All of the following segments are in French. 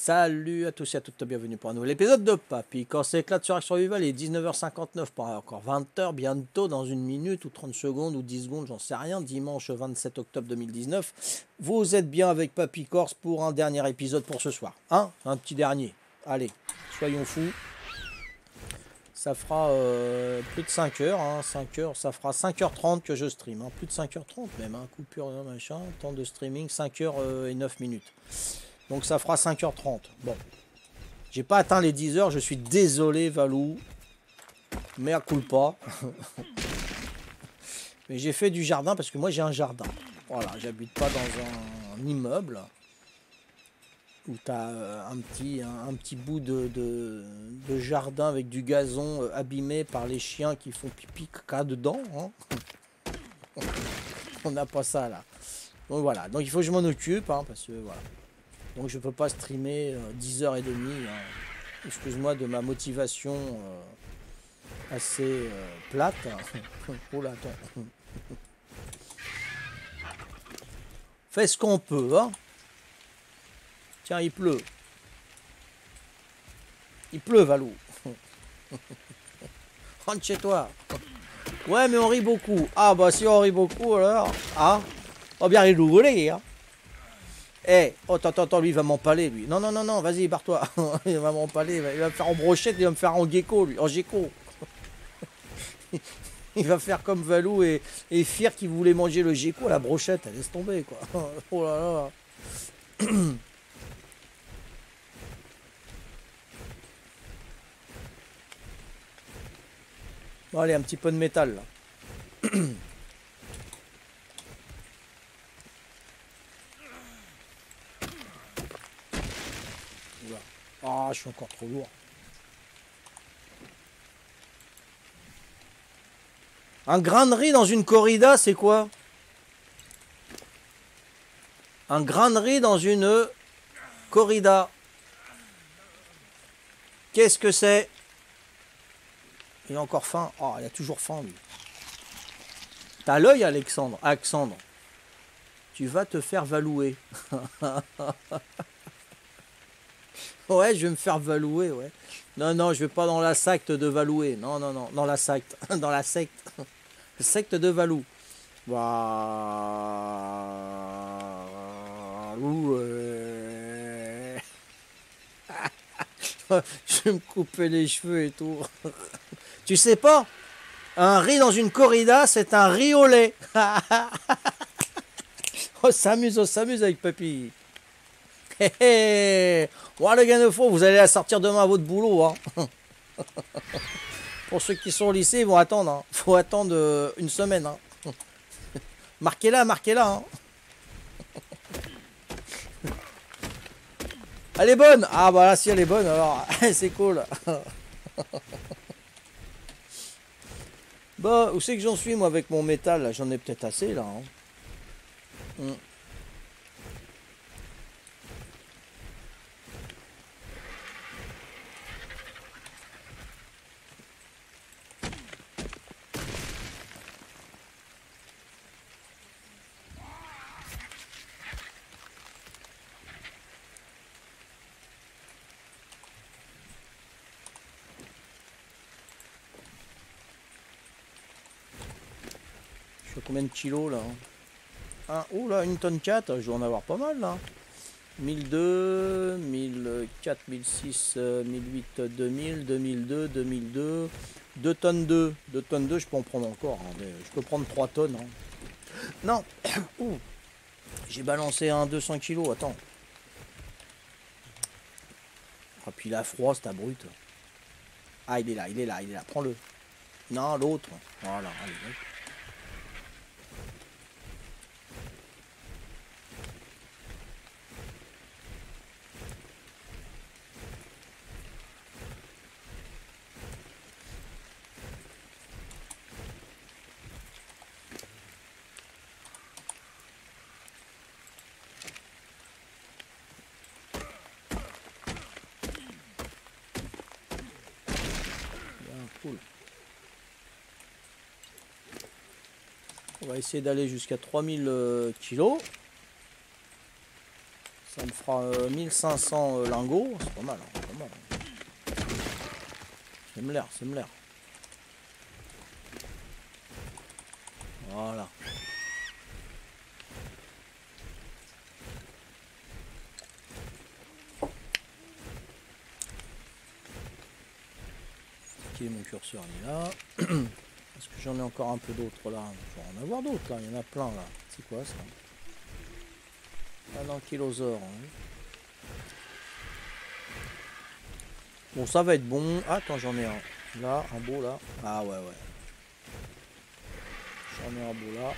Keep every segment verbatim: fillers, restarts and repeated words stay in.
Salut à tous et à toutes, bienvenue pour un nouvel épisode de Papy. Quand c'est éclate sur Ark Survival, il est dix-neuf heures cinquante-neuf, par encore vingt heures, bientôt dans une minute ou trente secondes ou dix secondes, j'en sais rien, dimanche vingt-sept octobre deux mille dix-neuf. Vous êtes bien avec Papy Corse pour un dernier épisode pour ce soir. Hein, un petit dernier. Allez, soyons fous. Ça fera euh, plus de cinq heures, hein, cinq heures, ça fera cinq heures trente que je stream, hein, plus de cinq heures trente même, hein, coupure, machin, temps de streaming, cinq heures et neuf minutes. Donc ça fera cinq heures trente. Bon. J'ai pas atteint les dix heures, je suis désolé Valou. Mea culpa. Mais j'ai fait du jardin parce que moi j'ai un jardin. Voilà, j'habite pas dans un, un immeuble où tu as un petit, un, un petit bout de, de, de jardin avec du gazon abîmé par les chiens qui font pipi caca dedans. Hein. On n'a pas ça là. Donc voilà, donc il faut que je m'en occupe, hein, parce que voilà. Donc je peux pas streamer euh, dix heures trente. Hein. Excuse-moi de ma motivation euh, assez euh, plate. Oh là, attends. Fais ce qu'on peut, hein. Tiens, il pleut. Il pleut, Valou. Rentre chez toi. Ouais, mais on rit beaucoup. Ah, bah si on rit beaucoup, alors... Ah, on va bien rigoler, hein. Eh, hey, oh, attends, attends, lui, il va m'empaler, lui. Non, non, non, non, vas-y, barre-toi. Il va m'empaler, il va me faire en brochette, il va me faire en gecko, lui, en gecko. Il va faire comme Valou et, et Fier qui voulait manger le gecko à la brochette. Laisse tomber, quoi. Oh là là. Bon, allez, un petit peu de métal, là. Ah, je suis encore trop lourd. Un grain de riz dans une corrida, c'est quoi? Un grain de riz dans une corrida. Qu'est-ce que c'est? Il a encore faim. Oh, il a toujours faim, lui. T'as l'œil, Alexandre. Alexandre. Tu vas te faire valouer. Ouais, je vais me faire valouer, ouais. Non, non, je vais pas dans la secte de Valoué. Non, non, non, dans la secte. Dans la secte. Secte de Valou. Valou. Euh... Je vais me couper les cheveux et tout. Tu sais pas? Un riz dans une corrida, c'est un riz au lait. On s'amuse, on s'amuse avec Papy. Hé hé. Ouais, le gain de faux, vous allez la sortir demain à votre boulot. Hein. Pour ceux qui sont au lycée, ils vont attendre. Hein. Faut attendre euh, une semaine. Hein. Marquez-la, marquez-la. Hein. Elle est bonne. Ah bah là, si elle est bonne, alors c'est cool. Bah, où c'est que j'en suis, moi, avec mon métal? J'en ai peut-être assez, là. Hein. Mm. Je fais combien de kilos là? Ah, oh là, une tonne quatre, je vais en avoir pas mal là. mille deux, mille quatre, mille six, mille huit, deux mille, deux mille deux, deux mille deux, deux tonnes deux. deux tonnes deux, je peux en prendre encore. Hein, mais je peux prendre trois tonnes. Hein. Non, ouh, j'ai balancé un deux cents kilos, attends. Ah, puis il a froid, c'est ta brute. Ah, il est là, il est là, il est là, prends-le. Non, l'autre. Voilà, allez, allez. Cool. On va essayer d'aller jusqu'à trois mille euh, kilos. Ça me me fera euh, mille cinq cents euh, lingots. C'est pas mal, hein, pas mal. C'est me l'air, c'est me l'air. Voilà. Qui est mon curseur? Il est là. Est-ce que j'en ai encore un peu d'autres là? Je vais en avoir d'autres là, il y en a plein là. C'est quoi ça? Un ankylosaure. Hein. Bon, ça va être bon. Ah, attends, j'en ai un. Là, un beau là. Ah ouais, ouais. J'en ai un beau là.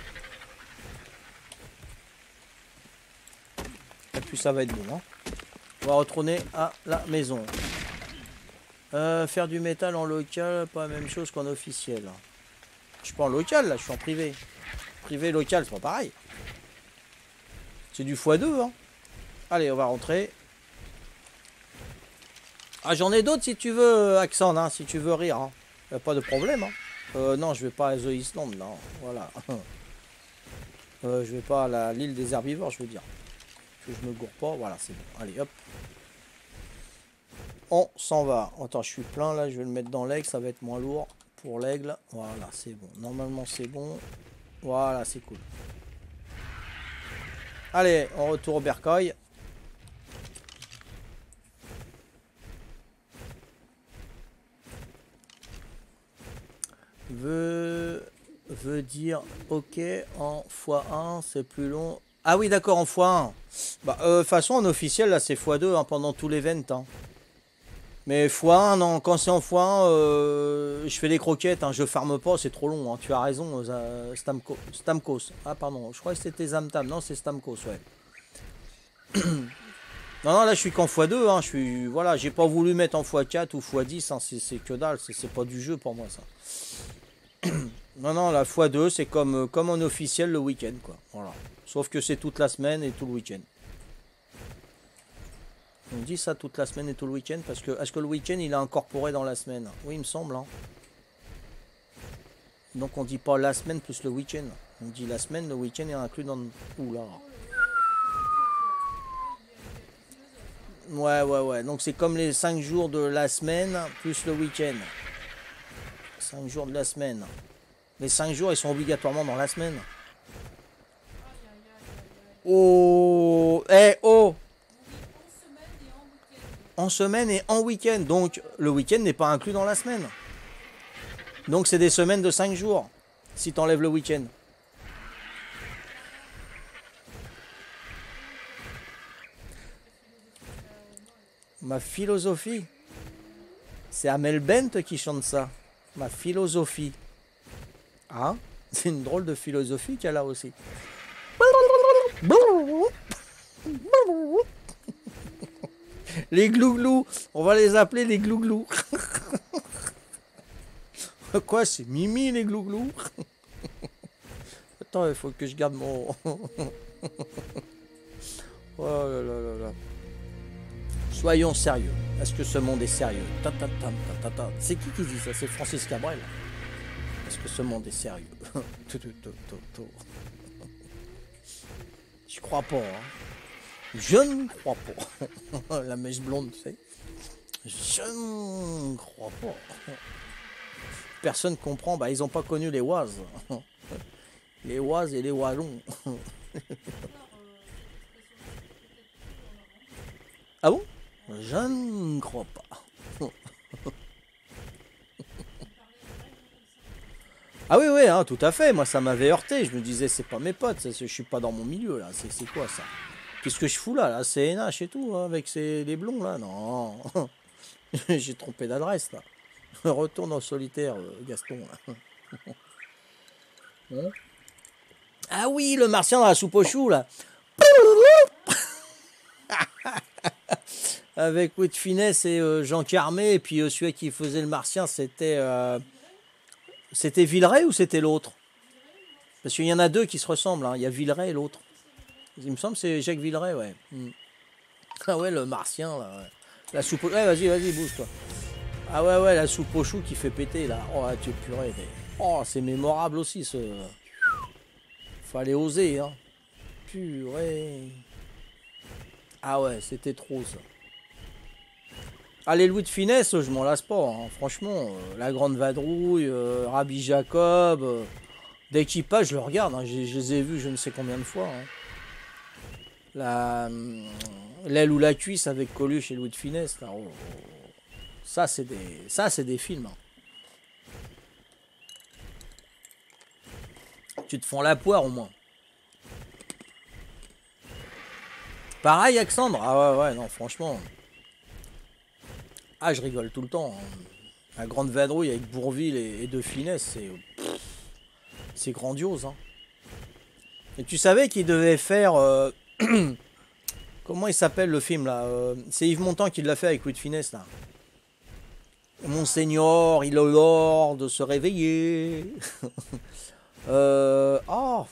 Et puis ça va être bon. Hein. On va retourner à la maison. Euh, faire du métal en local, pas la même chose qu'en officiel. Je suis pas en local là, je suis en privé. Privé, local, c'est pas pareil. C'est du fois deux. Hein. Allez, on va rentrer. Ah, j'en ai d'autres si tu veux, Axan, hein, si tu veux rire. Hein. Y a pas de problème. Hein. Euh, non, je vais pas à The Island, là. Voilà. euh, je vais pas à l'île des herbivores, je veux dire. Que je me gourre pas. Voilà, c'est bon. Allez, hop. On s'en va. Attends, je suis plein, là. Je vais le mettre dans l'aigle. Ça va être moins lourd pour l'aigle. Voilà, c'est bon. Normalement, c'est bon. Voilà, c'est cool. Allez, on retourne au bercail. Veut, veut dire ok en fois un, c'est plus long. Ah oui, d'accord, en fois un. Bah, euh, de toute façon, en officiel, là, c'est fois deux hein, pendant tout l'event. Hein. Mais fois un, non, quand c'est en fois un, euh, je fais des croquettes, hein, je farme pas, c'est trop long. Hein, tu as raison, euh, Stamko, Stamkos. Ah, pardon, je crois que c'était Zamtam. Non, c'est Stamkos, ouais. Non, non, là, je suis qu'en fois deux. Hein, je suis, voilà, j'ai pas voulu mettre en fois quatre ou fois dix. Hein, c'est que dalle, c'est pas du jeu pour moi, ça. Non, non, la fois deux, c'est comme, comme en officiel le week-end, quoi. Voilà. Sauf que c'est toute la semaine et tout le week-end. On dit ça toute la semaine et tout le week-end parce que est-ce que le week-end il est incorporé dans la semaine? Oui, il me semble. Hein. Donc on dit pas la semaine plus le week-end. On dit la semaine, le week-end est inclus dans. Oula. Ouais, ouais, ouais. Donc c'est comme les cinq jours de la semaine plus le week-end. cinq jours de la semaine. Les cinq jours, ils sont obligatoirement dans la semaine. Oh, eh, oh. En semaine et en week-end. Donc, le week-end n'est pas inclus dans la semaine. Donc, c'est des semaines de cinq jours. Si tu enlèves le week-end. Ma philosophie. C'est Amel Bent qui chante ça. Ma philosophie. Hein? C'est une drôle de philosophie qu'elle a aussi. Les glouglous. On va les appeler les glouglous. Quoi? C'est Mimi les glouglous? Attends, il faut que je garde mon... Oh là là là là. Soyons sérieux. Est-ce que ce monde est sérieux? C'est qui qui dit ça? C'est Francis Cabrel. Est-ce que ce monde est sérieux? Je crois pas. Hein. Je ne crois pas. La mèche blonde, tu sais. Je ne crois pas. Personne comprend. Bah, ils n'ont pas connu les Oises. Les Oises et les Wallons. Ah bon? Je ne crois pas. Ah oui, oui, hein, tout à fait. Moi, ça m'avait heurté. Je me disais, c'est pas mes potes. Ça, je suis pas dans mon milieu, là. C'est quoi, ça? Qu'est-ce que je fous, là? Là, c'est N H et tout, hein, avec ces, les blonds, là. Non. J'ai trompé d'adresse, là. Retourne en solitaire, euh, Gaston, là. Hein? Ah oui, le martien dans la soupe aux choux, là. Avec Wood Finesse et euh, Jean Carmé. Et puis, euh, celui qui faisait le martien, c'était... Euh... C'était Villeray ou c'était l'autre? Parce qu'il y en a deux qui se ressemblent. Hein. Il y a Villeray et l'autre. Il me semble que c'est Jacques Villeray, ouais. Mm. Ah ouais, le martien, là. Ouais. La soupe au... Ouais, vas-y, vas-y, bouge-toi. Ah ouais, ouais, la soupe au chou qui fait péter, là. Oh, là, tu es purée. Mais... Oh, c'est mémorable aussi, ce... Fallait oser, hein. Purée. Ah ouais, c'était trop ça. Ah, les Louis de Finesse, je m'en lasse pas, hein. Franchement. Euh, la Grande Vadrouille, euh, Rabbi Jacob. Euh, dès qu'il passe, je le regarde, hein. Je, je les ai vus je ne sais combien de fois, hein. La, hum, l'aile ou la cuisse avec Coluche et Louis de Finesse. Là, oh, oh. Ça, c'est des, ça, c'est des films, hein. Tu te fends la poire au moins. Pareil, Alexandre. Ah ouais, ouais, non, franchement. Ah, je rigole tout le temps, hein. La Grande Vadrouille avec Bourvil et, et De Finesse, c'est c'est grandiose, hein. Et tu savais qu'il devait faire... euh, comment il s'appelle le film là? Euh, c'est Yves Montand qui l'a fait avec Louis de Finesse là. Monseigneur, il a l'ordre de se réveiller. euh... Oh.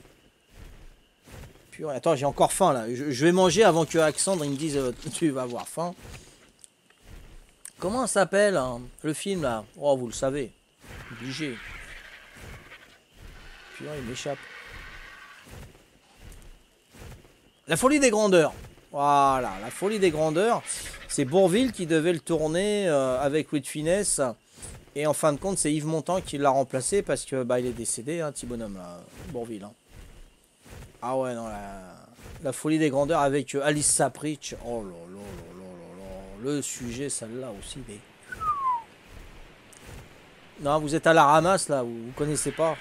Purée, attends, j'ai encore faim là. Je, je vais manger avant que Alexandre il me dise euh, tu vas avoir faim. Comment ça s'appelle hein, le film là? Oh, vous le savez. Obligé. Purée, il m'échappe. La folie des grandeurs. Voilà, la folie des grandeurs. C'est Bourvil qui devait le tourner euh, avec Louis de Finesse. Et en fin de compte, c'est Yves Montand qui l'a remplacé parce que bah, il est décédé, hein, petit bonhomme, là, Bourvil. Hein. Ah ouais, non, la, la folie des grandeurs avec euh, Alice Sapritch. Oh là là là là là là. Le sujet, celle-là aussi. Mais... Non, vous êtes à la ramasse, là, vous, vous connaissez pas.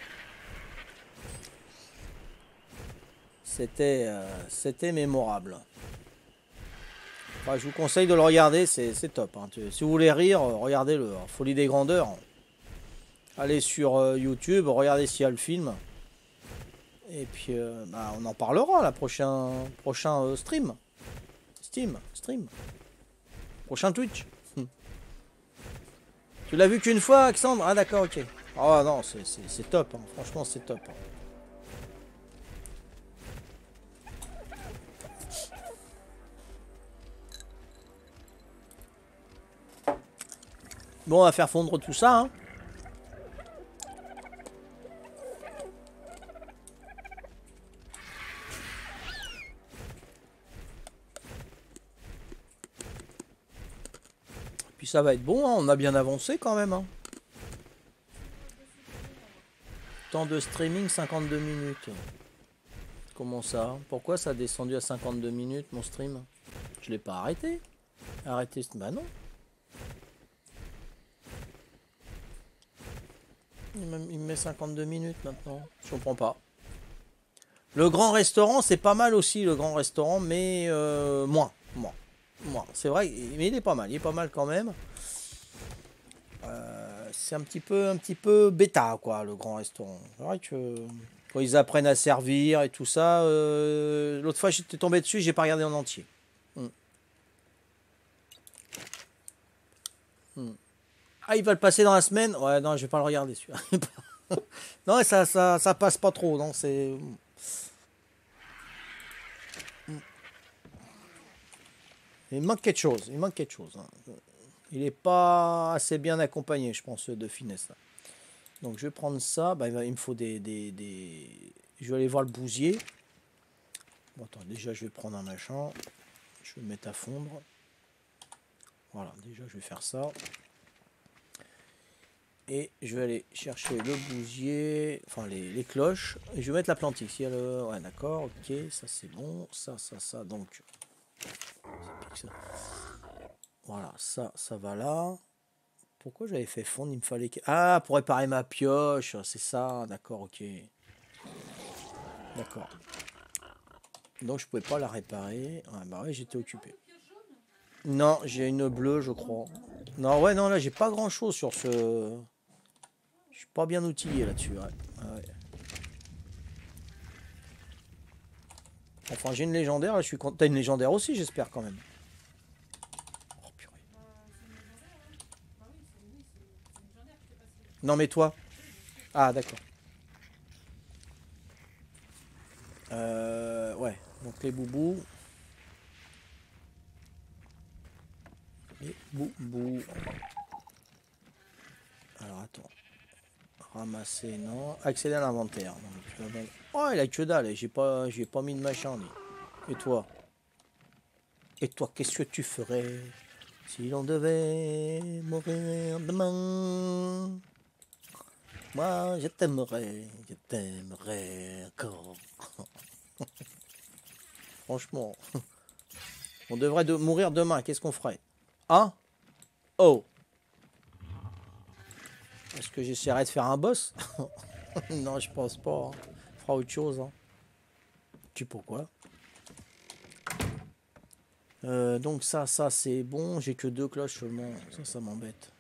C'était euh, c'était mémorable. Enfin, je vous conseille de le regarder, c'est top. Hein. Si vous voulez rire, regardez-le. Hein. Folie des grandeurs. Allez sur euh, YouTube, regardez s'il y a le film. Et puis, euh, bah, on en parlera la prochain, prochain euh, stream. Steam, stream. Prochain Twitch. Hum. Tu l'as vu qu'une fois, Alexandre? Ah d'accord, ok. Ah non, c'est top. Hein. Franchement, c'est top. Hein. Bon, on va faire fondre tout ça. Hein. Puis ça va être bon, hein. On a bien avancé quand même. Hein. Temps de streaming, cinquante-deux minutes. Comment ça? Pourquoi ça a descendu à cinquante-deux minutes, mon stream? Je l'ai pas arrêté. Arrêté, bah non. Il me, il me met cinquante-deux minutes maintenant. Je comprends pas. Le grand restaurant, c'est pas mal aussi, le grand restaurant, mais euh, moins. Moins. Moins. C'est vrai, mais il est pas mal. Il est pas mal quand même. Euh, c'est un petit peu un petit peu bêta, quoi, le grand restaurant. C'est vrai que quand ils apprennent à servir et tout ça, euh, l'autre fois, j'étais tombé dessus, j'ai pas regardé en entier. Hmm. Hmm. Ah, il va le passer dans la semaine? Ouais, non, je vais pas le regarder, celui-là. Non, ça, ça, ça passe pas trop, non, c'est... Il manque quelque chose, il manque quelque chose. Hein. Il est pas assez bien accompagné, je pense, de finesse. Là. Donc, je vais prendre ça. Bah, il, va, il me faut des, des, des... Je vais aller voir le bousier. Bon, attends, déjà, je vais prendre un machin. Je vais le mettre à fondre. Voilà, déjà, je vais faire ça. Et je vais aller chercher le bousier, enfin les, les cloches, et je vais mettre la plante ici. Le... Ouais, d'accord, ok, ça c'est bon, ça, ça, ça, donc. Ça. Voilà, ça, ça va là. Pourquoi j'avais fait fondre? Il me fallait que... Ah, pour réparer ma pioche, c'est ça, d'accord, ok. D'accord. Donc je pouvais pas la réparer. Ouais, bah ouais, j'étais occupé. Non, j'ai une bleue, je crois. Non, ouais, non, là, j'ai pas grand chose sur ce... Je suis pas bien outillé là-dessus, ouais. ouais. Enfin, j'ai une légendaire, là, je suis content. T'as une légendaire aussi, j'espère, quand même. Oh, purée. Non, mais toi. Ah, d'accord. Euh, ouais, donc les boubous. Les boubous. Alors, attends. Ramasser, non. Accéder à l'inventaire. Oh, il a que dalle, j'ai pas, j'ai pas mis de machin, lui. Et toi? Et toi, qu'est-ce que tu ferais si l'on devait mourir demain? Moi, je t'aimerais, je t'aimerais encore. Franchement, on devrait de mourir demain. Qu'est-ce qu'on ferait? Hein? Oh! Est-ce que j'essaierai de faire un boss? Non, je pense pas. Hein. On fera autre chose. Hein. Tu sais pourquoi? Euh, donc ça, ça c'est bon. J'ai que deux cloches seulement. Ça, ça m'embête.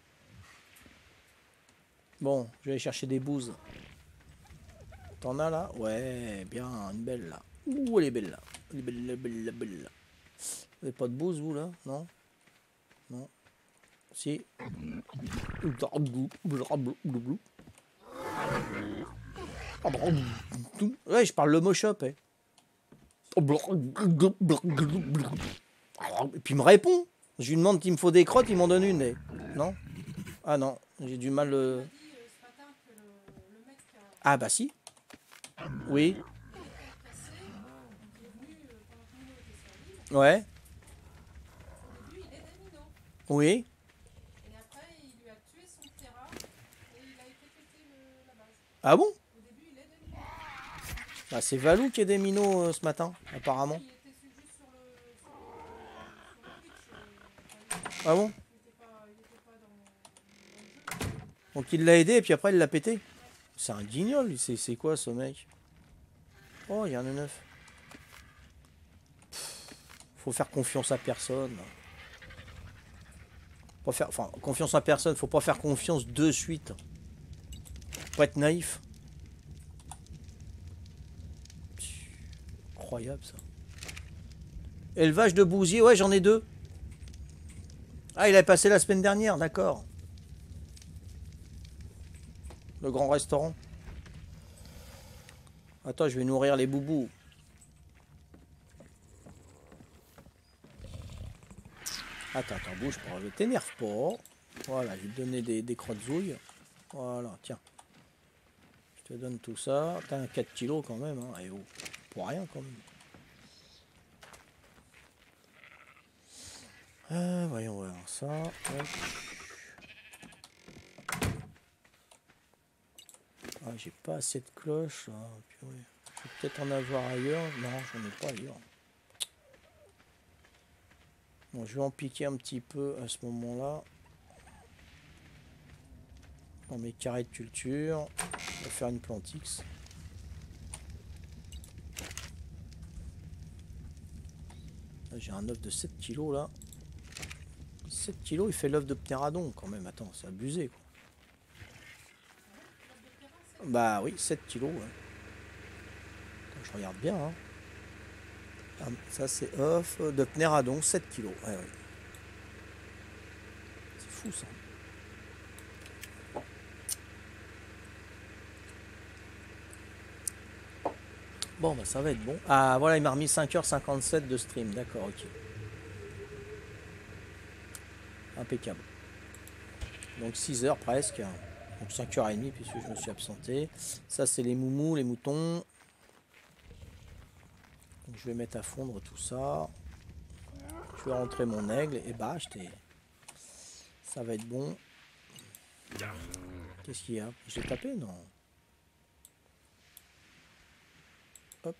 Bon, je vais aller chercher des bouses. T'en as là? Ouais, bien, une belle là. Ouh, elle est belle là. Elle est belle, belle, belle, belle là. Vous n'avez pas de bouses, vous là? Non? Non? Si. Ouais, je parle le mot shop. Eh. Et puis il me répond. Je lui demande qu'il me faut des crottes, il m'en donne une. Eh. Non? Ah non, j'ai du mal. Euh... Ah bah si. Oui. Ouais. Oui. Ah bon? Bah c'est Valou qui est des minots euh, ce matin, apparemment. Ah bon? Donc il l'a aidé et puis après il l'a pété. C'est un guignol, c'est quoi ce mec? Oh, il y en a neuf. Faut faire confiance à personne. Pas faire, enfin, confiance à personne, faut pas faire confiance de suite. Faut être naïf. Incroyable ça. Élevage de bousiers, ouais j'en ai deux. Ah il a passé la semaine dernière, d'accord. Le grand restaurant. Attends, je vais nourrir les boubous. Attends, attends, bouge pas, ne t'énerve pas. Voilà, je vais te donner des, des crottes zouilles. Voilà, tiens. Je te donne tout ça. T'as un quatre kilos quand même, hein. Et oh, pour rien quand même. Euh, voyons voir ça. Hop. Ah, j'ai pas assez de cloches. Là. Je vais peut-être en avoir ailleurs. Non, j'en ai pas ailleurs. Bon, je vais en piquer un petit peu à ce moment-là. Dans mes carrés de culture. On va faire une plante X. J'ai un œuf de sept kilos là. sept kilos, il fait l'œuf de ptéradon quand même. Attends, c'est abusé quoi. Bah oui, sept kilos. Ouais. Attends, je regarde bien. Hein. Ah, ça c'est œuf de ptéradon, sept kilos. Ouais, ouais. C'est fou ça. Bon, bah ça va être bon. Ah voilà, il m'a remis cinq heures cinquante-sept de stream. D'accord, ok. Impeccable. Donc six heures presque. Donc cinq heures trente puisque je me suis absenté. Ça c'est les moumous, les moutons. Donc, je vais mettre à fondre tout ça. Je vais rentrer mon aigle et bah acheter. Ça va être bon. Qu'est-ce qu'il y a? Je l'ai tapé? Non. Hop.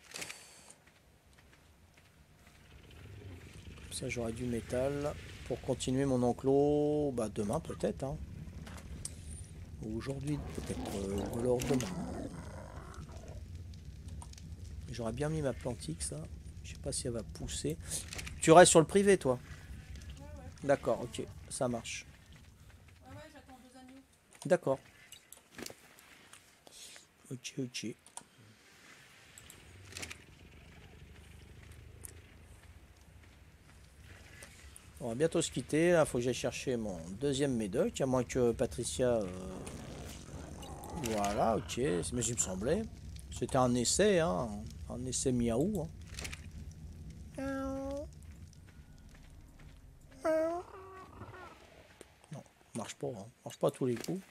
Ça j'aurai du métal pour continuer mon enclos. Bah demain peut-être. Hein. Aujourd'hui peut-être. Euh, alors demain. J'aurais bien mis ma plante X là. Je sais pas si elle va pousser. Tu restes sur le privé toi? Ouais, ouais. D'accord, ok, ça marche. Ouais, ouais, j'attends deux agneaux. D'accord. Ok, ok. On va bientôt se quitter. Là, faut que j'aille chercher mon deuxième médoc. À moins que Patricia. Euh... Voilà, ok. Mais il me semblait. C'était un essai, hein. Un essai miaou. Hein. Non, marche pas. Hein. Marche pas à tous les coups.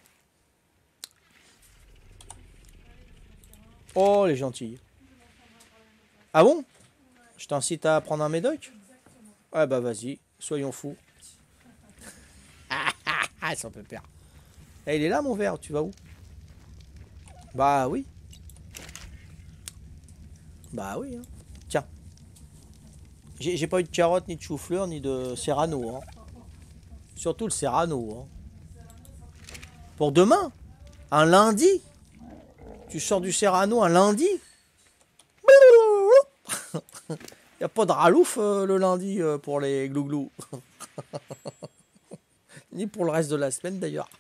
Oh, les gentilles. Ah bon? Je t'incite à prendre un médoc? Ah bah vas-y, soyons fous. Ah, ça peut perdre. Eh, il est là mon verre, tu vas où? Bah oui. Bah oui. Hein. Tiens. J'ai pas eu de carottes, ni de chou-fleur, ni de serrano. Hein. Surtout le serrano. Hein. Pour demain? Un lundi? Tu sors du serrano un lundi? Y a pas de ralouf euh, le lundi euh, pour les glouglous. Ni pour le reste de la semaine d'ailleurs.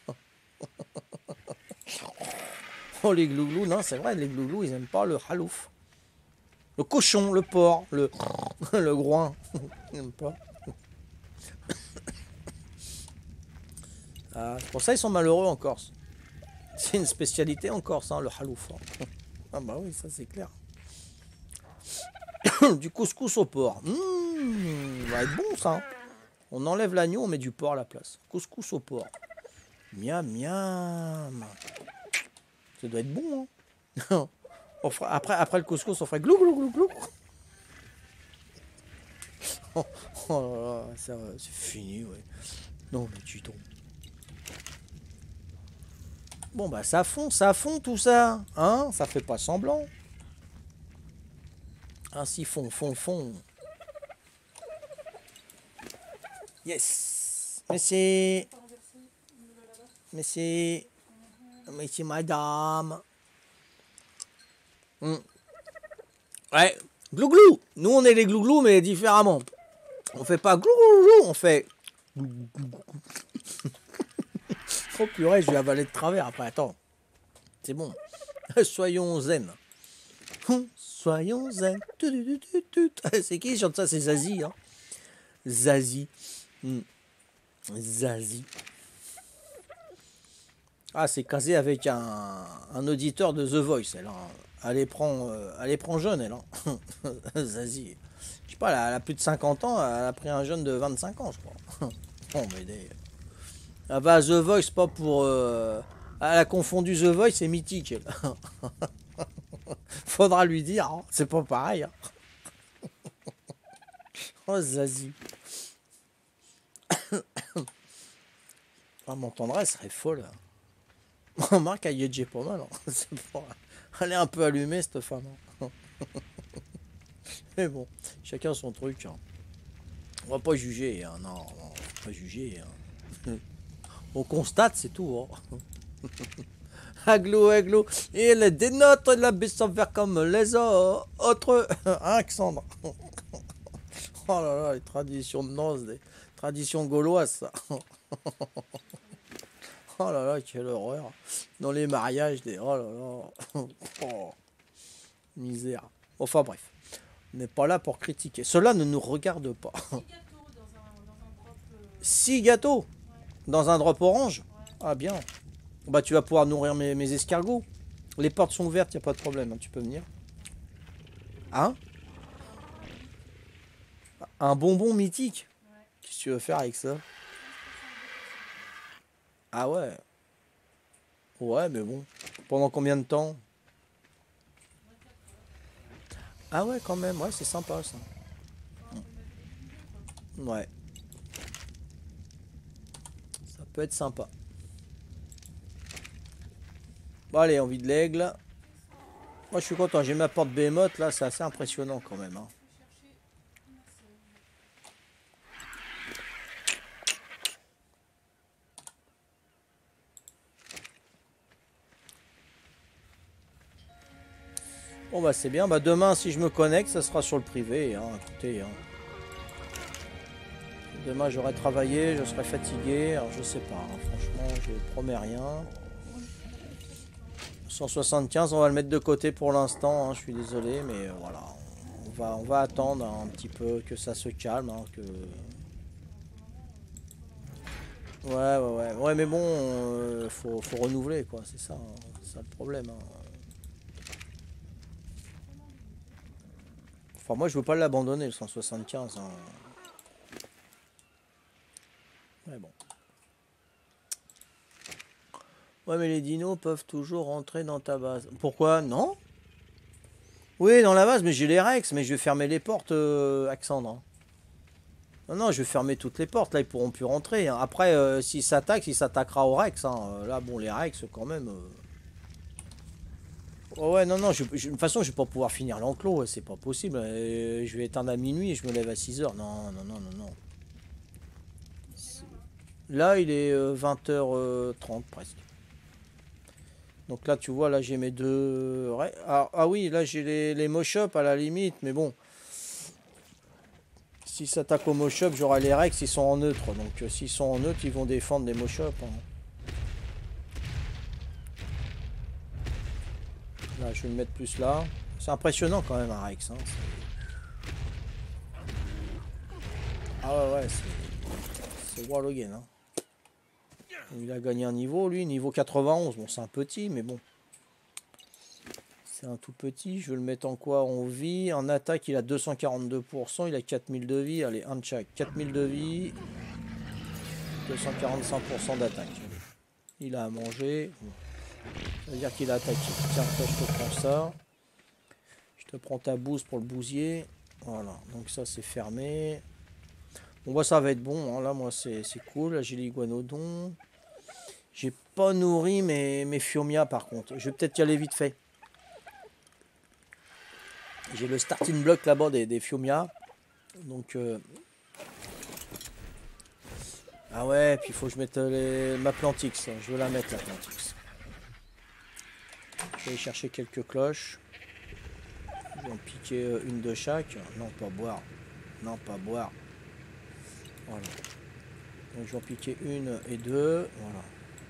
Oh les glouglous, non c'est vrai, les glouglous ils aiment pas le halouf. Le cochon, le porc, le, le groin. Ils n'aiment pas. Ah, c'est pour ça ils sont malheureux en Corse. C'est une spécialité en Corse, hein, le halouf. Ah bah oui, ça c'est clair. Du couscous au porc. Mmh, ça va être bon ça. On enlève l'agneau, on met du porc à la place. Couscous au porc. Miam, miam. Ça doit être bon, hein. On fera, après, après le couscous, on ferait glou, glou, glou, glou. Oh, oh là là, c'est fini, ouais. Non, mais tu tombes. Bon, bah, ça fond, ça fond tout ça. Hein, ça fait pas semblant. Ainsi, fond, fond, fond. Yes. Merci. Merci. Merci, madame. Mm. Ouais, glouglou. Nous, on est les glouglous, mais différemment. On fait pas glouglou, on fait... Oh purée, je vais avaler de travers après. Attends. C'est bon. Soyons zen. Soyons zen. C'est qui qui chante ça? C'est Zazie. Hein. Zazie. Mm. Zazie. Ah, c'est casé avec un, un auditeur de The Voice, elle. Hein. Elle les prend, euh, elle les prend jeune, elle. Hein. Zazie. Je sais pas, elle a, elle a plus de cinquante ans, elle a pris un jeune de vingt-cinq ans, je crois. Oh, mais des... Elle va à The Voice, pas pour... Euh... Elle a confondu The Voice et Mythique, elle. Faudra lui dire, hein. C'est pas pareil. Hein. Oh, Zazie. Oh, mon tendresse serait folle. Remarque, elle y est déjà pas mal. Hein. Pas... Elle est un peu allumée, cette femme. Hein. Mais bon, chacun son truc. Hein. On va pas juger. Hein. Non, non, on va pas juger. Hein. On constate, c'est tout. Hein. Aglo, aglo. Il dénote la baisse en vert comme les autres. Hein, Alexandre. Oh là là, les traditions de noces, des traditions gauloises, ça. Oh là là, quelle horreur. Dans les mariages, des... Oh là là. Oh, misère. Enfin bref. On n'est pas là pour critiquer. Cela ne nous regarde pas. Six gâteaux dans un drop orange. Ah bien. Bah tu vas pouvoir nourrir mes, mes escargots. Les portes sont ouvertes, il n'y a pas de problème. Hein, tu peux venir. Hein? Un bonbon mythique. Qu'est-ce que tu veux faire avec ça? Ah ouais. Ouais, mais bon. Pendant combien de temps? Ah ouais, quand même. Ouais, c'est sympa, ça. Ouais. Ça peut être sympa. Bon, allez, envie de l'aigle. Moi, je suis content. J'ai ma porte Behemoth, là. C'est assez impressionnant, quand même. Hein. Bon bah c'est bien, bah demain si je me connecte ça sera sur le privé, hein. Écoutez, hein. Demain j'aurai travaillé, je serai fatigué, alors je sais pas, hein. Franchement je promets rien. cent soixante-quinze on va le mettre de côté pour l'instant, hein. Je suis désolé mais euh, voilà, on va, on va attendre hein, un petit peu que ça se calme, hein, que... Ouais ouais ouais, ouais mais bon, euh, faut, faut renouveler quoi, c'est ça, hein. C'est ça le problème. Hein. Enfin, moi, je veux pas l'abandonner, le cent soixante-quinze. Hein. Ouais, bon. Ouais, mais les dinos peuvent toujours rentrer dans ta base. Pourquoi? Non? Oui, dans la base, mais j'ai les Rex, mais je vais fermer les portes, euh, Alexandre. Non, non, je vais fermer toutes les portes. Là, ils pourront plus rentrer. Hein. Après, euh, s'ils s'attaquent, s'ils s'attaquera aux Rex. Hein. Euh, Là, bon, les Rex, quand même... euh, Oh ouais, non, non, je, je- de toute façon, je vais pas pouvoir finir l'enclos, ouais, c'est pas possible. Euh, je vais éteindre à minuit et je me lève à six heures. Non, non, non, non, non. Là, il est euh, vingt heures trente presque. Donc là, tu vois, là, j'ai mes deux... ouais, Ah, ah oui, là, j'ai les, les mosh-up à la limite, mais bon. S'ils s'attaquent au mosh-up, j'aurai les Rex, ils sont en neutre. Donc euh, s'ils sont en neutre, ils vont défendre les mosh-up. Hein. Là, je vais le mettre plus là. C'est impressionnant quand même, un Rex. Hein. Ah ouais, ouais, c'est... C'est Warlogan. Hein. Il a gagné un niveau, lui, niveau quatre-vingt-onze. Bon, c'est un petit, mais bon. C'est un tout petit. Je vais le mettre en quoi? En vie. En attaque, il a deux cent quarante-deux pour cent. Il a quatre mille de vie. Allez, un de chaque. quatre mille de vie. deux cent quarante-cinq pour cent d'attaque. Il a à manger. Ça veut dire qu'il a attaqué. Tiens, toi, je te prends ça. Je te prends ta bouse pour le bousier. Voilà. Donc ça, c'est fermé. Bon, bah, ça va être bon. Hein. Là, moi, c'est cool. Là, j'ai l'iguanodon. J'ai pas nourri mes, mes Fiomia, par contre. Je vais peut-être y aller vite fait. J'ai le starting block là-bas des, des Fiomia. Donc... Euh... Ah ouais, puis il faut que je mette les... ma Plantix. Je veux la mettre, la Plantix. Je vais aller chercher quelques cloches. Je vais en piquer une de chaque. Non, pas boire. Non, pas boire. Voilà. Donc je vais en piquer une et deux. Voilà.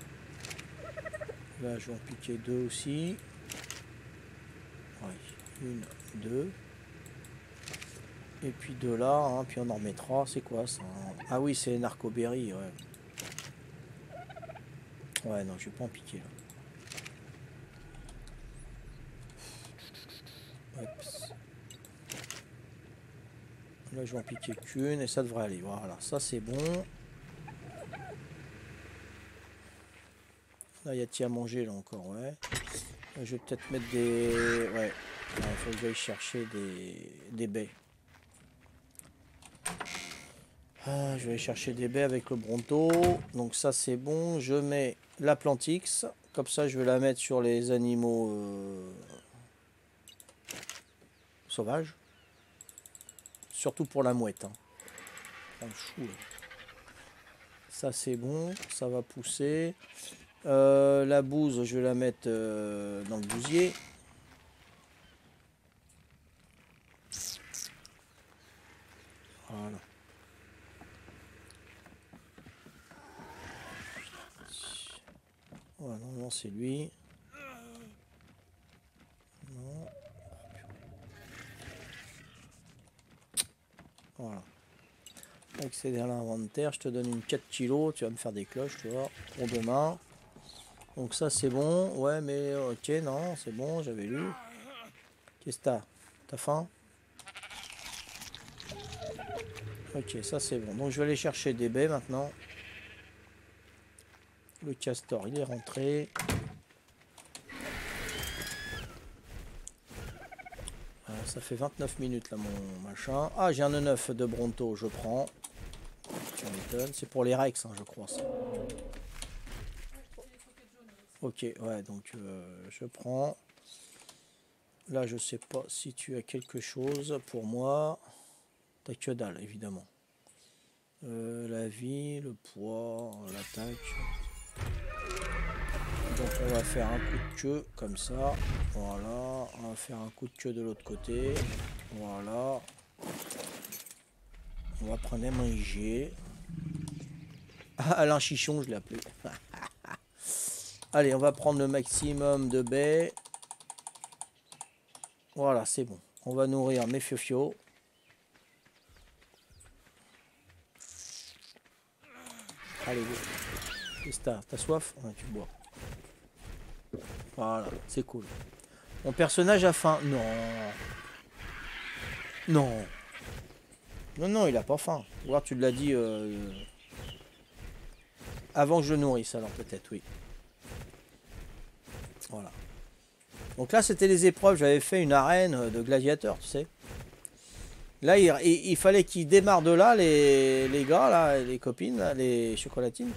Là, je vais en piquer deux aussi. Ouais. Une, deux. Et puis deux là, hein, puis on en remettra. C'est quoi ça? Ah oui, c'est Narcoberry, ouais. Ouais, non, je vais pas en piquer là. Oups. Là, je vais en piquer qu'une et ça devrait aller. Voilà, ça c'est bon. Là, il y a t à manger là encore, ouais. Là, je vais peut-être mettre des... Ouais, il faut que j'aille chercher des, des baies. Ah, je vais aller chercher des baies avec le Bronto. Donc ça c'est bon. Je mets la Plantix. Comme ça je vais la mettre sur les animaux euh, sauvages. Surtout pour la mouette. Hein. Oh, chou, ça c'est bon. Ça va pousser. Euh, la bouse je vais la mettre euh, dans le bousier. Voilà. Voilà, non, non, c'est lui. Non. Voilà. Accéder à l'inventaire, je te donne une quatre kilos, tu vas me faire des cloches, tu vois, pour demain. Donc ça c'est bon, ouais mais ok, non, c'est bon, j'avais lu. Qu'est-ce que t'as? T'as faim? Ok, ça c'est bon. Donc je vais aller chercher des baies maintenant. Le castor, il est rentré. Alors, ça fait vingt-neuf minutes là mon machin. Ah, j'ai un E neuf de Bronto, je prends. Tu m'étonnes, c'est pour les Rex, hein, je crois ça. Ok, ouais, donc euh, je prends. Là, je sais pas si tu as quelque chose pour moi. T'as que dalle, évidemment. Euh, la vie, le poids, l'attaque. Donc on va faire un coup de queue comme ça. Voilà. On va faire un coup de queue de l'autre côté. Voilà. On va prendre un I G. Ah, Alain Chichon, je l'ai appelé. Allez, on va prendre le maximum de baies. Voilà, c'est bon. On va nourrir mes fiofios. Allez, go. Qu'est-ce que t'as? T'as soif? Ouais, tu bois. Voilà, c'est cool. Mon personnage a faim. Non. Non. Non, non, il a pas faim. Ou alors tu l'as dit euh, avant que je le nourrisse, alors peut-être, oui. Voilà. Donc là, c'était les épreuves. J'avais fait une arène de gladiateurs, tu sais. Là, il, il, il fallait qu'ils démarrent de là, les, les gars, là, les copines, là, les chocolatines.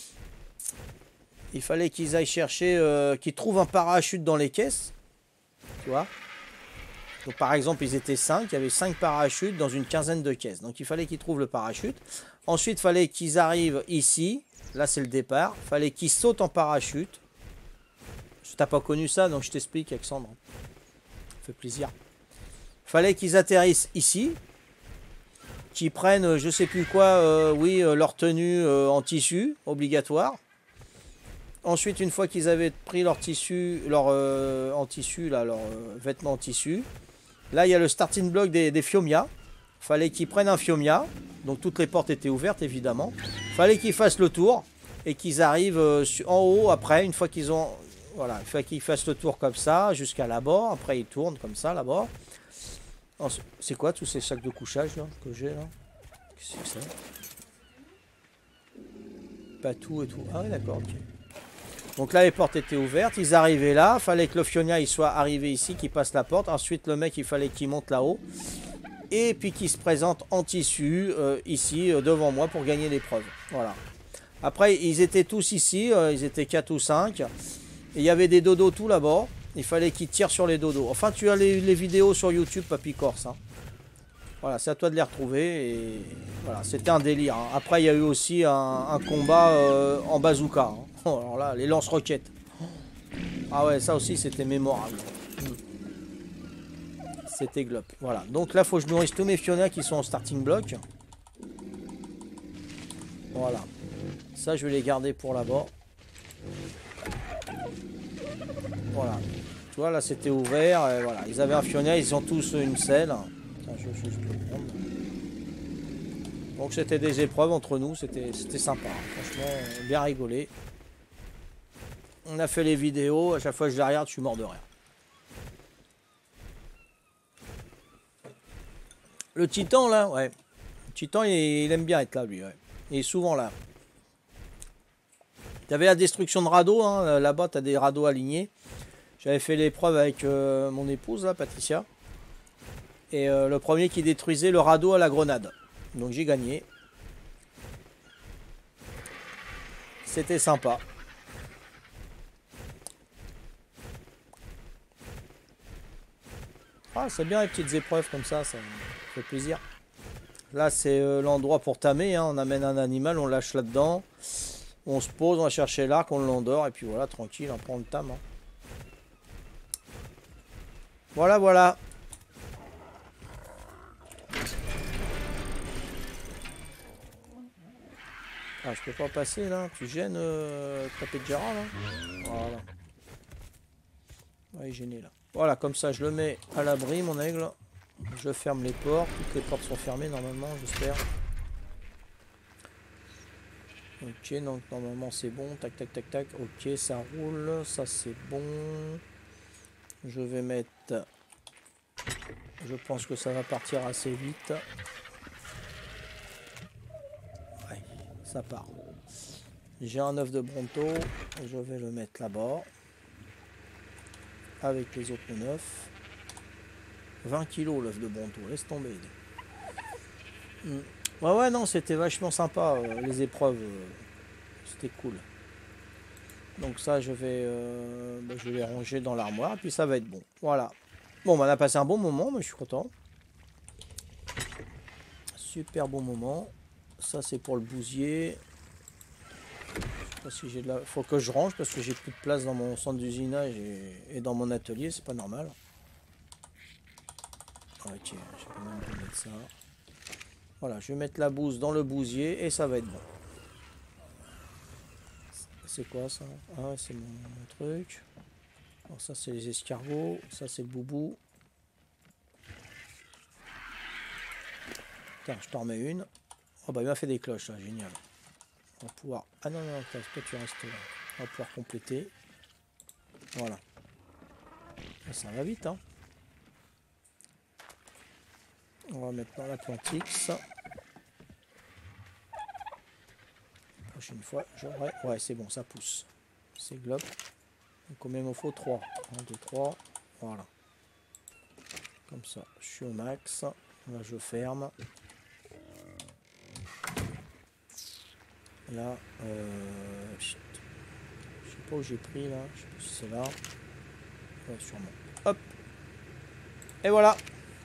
Il fallait qu'ils aillent chercher, euh, qu'ils trouvent un parachute dans les caisses. Tu vois. Donc, par exemple, ils étaient cinq, il y avait cinq parachutes dans une quinzaine de caisses. Donc, il fallait qu'ils trouvent le parachute. Ensuite, il fallait qu'ils arrivent ici. Là, c'est le départ. Il fallait qu'ils sautent en parachute. Tu n'as pas connu ça, donc je t'explique, Alexandre. Ça fait plaisir. Il fallait qu'ils atterrissent ici. Qu'ils prennent, je sais plus quoi, euh, oui, euh, leur tenue euh, en tissu, obligatoire. Ensuite, une fois qu'ils avaient pris leur tissu, leur euh, en tissu, là, leurs euh, vêtements en tissu, là, il y a le starting block des, des Fiomia. Fallait qu'ils prennent un Fiomia. Donc, toutes les portes étaient ouvertes, évidemment. Fallait qu'ils fassent le tour et qu'ils arrivent euh, en haut après, une fois qu'ils ont... Voilà, il fallait qu'ils fassent le tour comme ça, jusqu'à là-bas. Après, ils tournent comme ça, là-bas. C'est quoi tous ces sacs de couchage, là, que j'ai, là? Qu'est-ce que c'est que ça? Pas tout et tout. Ah oui, d'accord, ok. Donc là, les portes étaient ouvertes. Ils arrivaient là. Il fallait que le Fionia il soit arrivé ici, qu'il passe la porte. Ensuite, le mec, il fallait qu'il monte là-haut. Et puis qu'il se présente en tissu, euh, ici, euh, devant moi, pour gagner l'épreuve. Voilà. Après, ils étaient tous ici. Euh, ils étaient quatre ou cinq. Et il y avait des dodos tout là-bas. Il fallait qu'ils tirent sur les dodos. Enfin, tu as les, les vidéos sur YouTube, Papy Corse. Hein. Voilà, c'est à toi de les retrouver. Et voilà, c'était un délire. Hein. Après, il y a eu aussi un, un combat euh, en bazooka. Hein. Oh, alors là, les lance-roquettes. Ah ouais, ça aussi, c'était mémorable. C'était glop. Voilà. Donc là, il faut que je nourrisse tous mes Fiona qui sont en starting block. Voilà. Ça, je vais les garder pour là-bas. Voilà. Tu vois, là, c'était ouvert. Et voilà. Ils avaient un Fiona, ils ont tous une selle. Attends, je, je, je peux le prendre. Donc, c'était des épreuves entre nous. C'était sympa. Hein. Franchement, bien rigolé. On a fait les vidéos. À chaque fois que je les regarde, je suis mort de rire. Le Titan, là, ouais. Le Titan, il, il aime bien être là, lui. Ouais. Il est souvent là. Tu avais la destruction de radeaux. Hein. Là-bas, tu as des radeaux alignés. J'avais fait l'épreuve avec euh, mon épouse, là, Patricia. Et euh, le premier qui détruisait le radeau à la grenade. Donc j'ai gagné. C'était sympa. Ah, c'est bien les petites épreuves comme ça, ça fait plaisir. Là, c'est euh, l'endroit pour tamer. Hein. On amène un animal, on lâche là-dedans. On se pose, on va chercher l'arc, on l'endort. Et puis voilà, tranquille, on prend le tam. Hein. Voilà, voilà. Ah, je peux pas passer là. Tu gênes euh, tapé de Gérard là. Voilà. Ouais, il est gêné là. Voilà, comme ça, je le mets à l'abri, mon aigle. Je ferme les portes. Toutes les portes sont fermées normalement, j'espère. Ok, donc normalement c'est bon. Tac, tac, tac, tac. Ok, ça roule. Ça c'est bon. Je vais mettre... Je pense que ça va partir assez vite. Ouais, ça part. J'ai un œuf de Bronto. Je vais le mettre là-bas. Avec les autres neuf. vingt kilos l'œuf de Bronto. Laisse tomber. Mm. Ouais, ouais, non, c'était vachement sympa. Euh, les épreuves. Euh, c'était cool. Donc ça, je vais, euh, bah, je vais les ranger dans l'armoire. Et puis ça va être bon. Voilà. Bon, bah, on a passé un bon moment. Mais je suis content. Super bon moment. Ça, c'est pour le bousier. Si j'ai de la... Faut que je range parce que j'ai plus de place dans mon centre d'usinage et... et dans mon atelier, c'est pas normal. Ok, je vais quand même mettre ça. Voilà, je vais mettre la bouse dans le bousier et ça va être bon. C'est quoi ça? Ah, c'est mon... mon truc. Alors ça, c'est les escargots. Ça, c'est le boubou. Tiens, je t'en remets une. Oh bah il m'a fait des cloches là, génial. On va pouvoir... Ah non, non, toi tu restes là. On va pouvoir compléter. Voilà. Ça va vite, hein. On va mettre dans l'Atlantix. Prochaine fois, j'aurai... Ouais, c'est bon, ça pousse. C'est glop. Donc combien il me faut? trois. un, deux, trois. Voilà. Comme ça, je suis au max. Là, je ferme. Là, euh, je sais pas où j'ai pris là. Je sais pas si c'est là. Ouais, sûrement. Hop. Et voilà.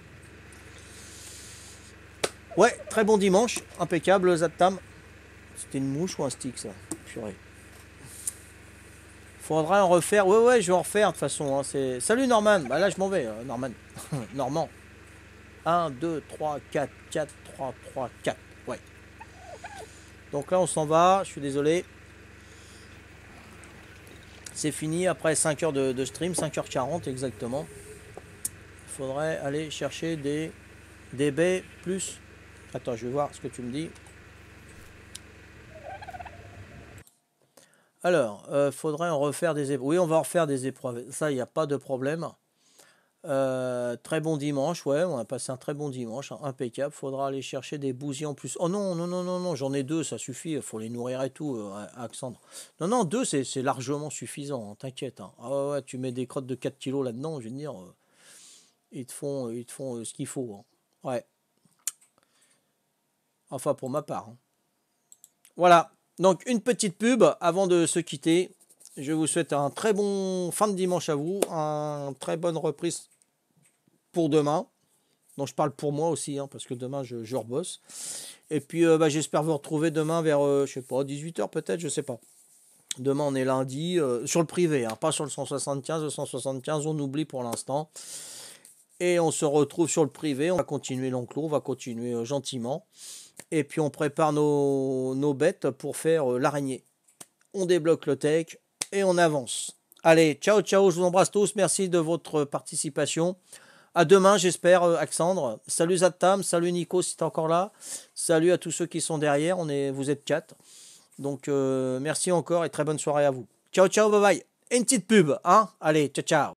Ouais, très bon dimanche. Impeccable, Zattam. C'était une mouche ou un stick, ça? Purée. Faudra en refaire. Ouais, ouais, je vais en refaire de toute façon. Hein. C'est... Salut Norman. Bah là, je m'en vais, euh, Norman. Normand. un, deux, trois, quatre, quatre, trois, trois, quatre. Ouais. Donc là, on s'en va. Je suis désolé. C'est fini après cinq heures de, de stream. cinq heures quarante exactement. Il faudrait aller chercher des, des baies plus. Attends, je vais voir ce que tu me dis. Alors, euh, faudrait en refaire des épreuves. Oui, on va en refaire des épreuves. Ça, il n'y a pas de problème. Euh, très bon dimanche, ouais, on a passé un très bon dimanche, hein, impeccable. Faudra aller chercher des bousiers en plus. Oh non, non, non, non, non, j'en ai deux, ça suffit. Il faut les nourrir et tout, euh, Alexandre. Non, non, deux, c'est c'est largement suffisant, hein, t'inquiète. Hein. Ah ouais, ouais, tu mets des crottes de quatre kilos là-dedans, je veux dire, euh, ils te font, ils te font euh, ce qu'il faut. Hein. Ouais. Enfin, pour ma part. Hein. Voilà. Donc, une petite pub avant de se quitter. Je vous souhaite un très bon fin de dimanche à vous, une très bonne reprise pour demain. Donc, je parle pour moi aussi, hein, parce que demain, je, je rebosse. Et puis, euh, bah, j'espère vous retrouver demain vers, euh, je sais pas, dix-huit heures peut-être, je sais pas. Demain, on est lundi, euh, sur le privé, hein, pas sur le cent soixante-quinze. Le cent soixante-quinze, on oublie pour l'instant. Et on se retrouve sur le privé. On va continuer l'enclos, on va continuer euh, gentiment. Et puis, on prépare nos, nos bêtes pour faire euh, l'araignée. On débloque le tech et on avance. Allez, ciao, ciao, je vous embrasse tous. Merci de votre participation. À demain, j'espère, euh, Alexandre. Salut Zattam, salut Nico si tu es encore là. Salut à tous ceux qui sont derrière. On est, vous êtes quatre. Donc, euh, merci encore et très bonne soirée à vous. Ciao, ciao, bye bye. Et une petite pub, hein? Allez, ciao, ciao.